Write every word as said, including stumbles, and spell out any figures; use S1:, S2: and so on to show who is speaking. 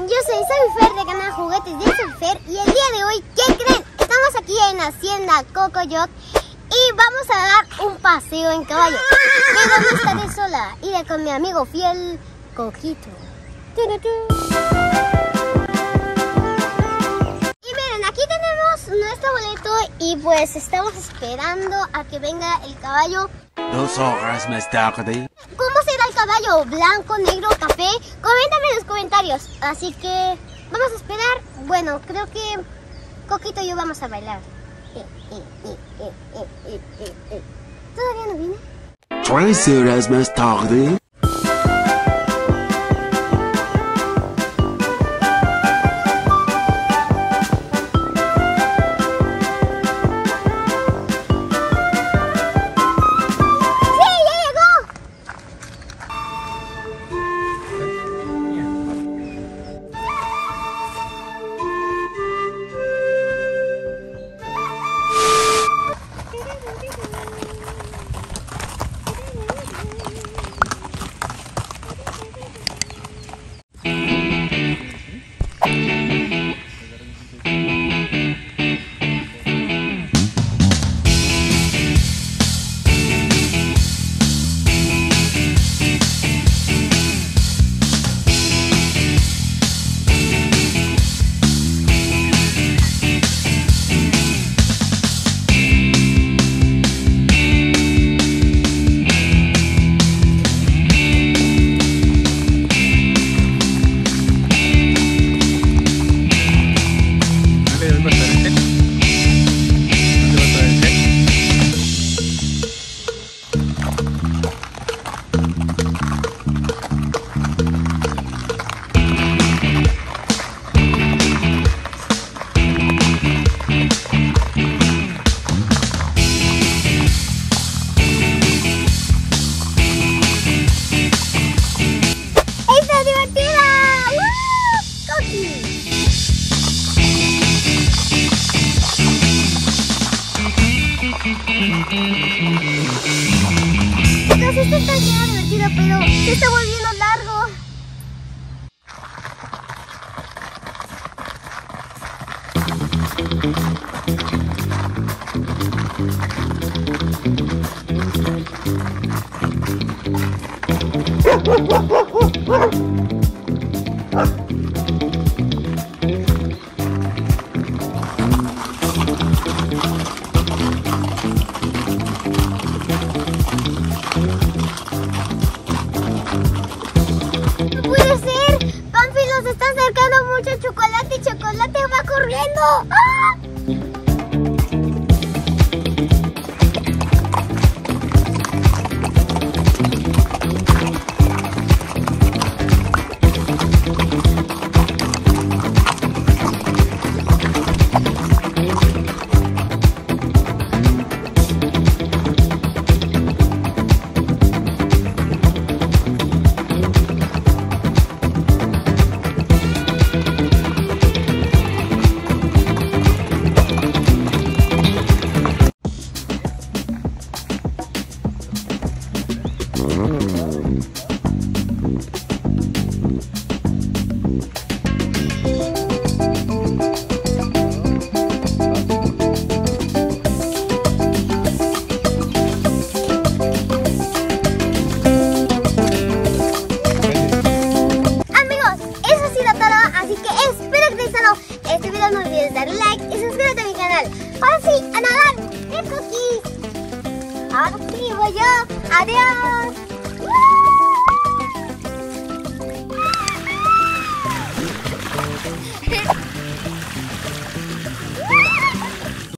S1: Yo soy Soy Fer de canal Juguetes de Soy Fer y el día de hoy, ¿qué creen? Estamos aquí en Hacienda Cocoyot y vamos a dar un paseo en caballo. Pero no estaré sola, iré con mi amigo fiel, Coquito. Y miren, aquí tenemos nuestro boleto y pues estamos esperando a que venga el caballo.
S2: Dos horas más tarde.
S1: ¿Cómo será el caballo? ¿Blanco, negro, café? Coméntame en los comentarios. Así que vamos a esperar. Bueno, creo que Coquito y yo vamos a bailar. Eh, eh, eh, eh, eh, eh, eh. ¿Todavía no viene?
S2: Tres horas más tarde.
S1: Entonces esto está siendo divertido, pero se está volviendo largo. ¡No puede ser! ¡Pampi, nos está acercando mucho chocolate y chocolate va corriendo! ¡Ah! Este video no olvides darle like y suscríbete a mi canal. Ahora sí, a nadar, ¡qué cookies! Ahora sí, voy yo. Adiós.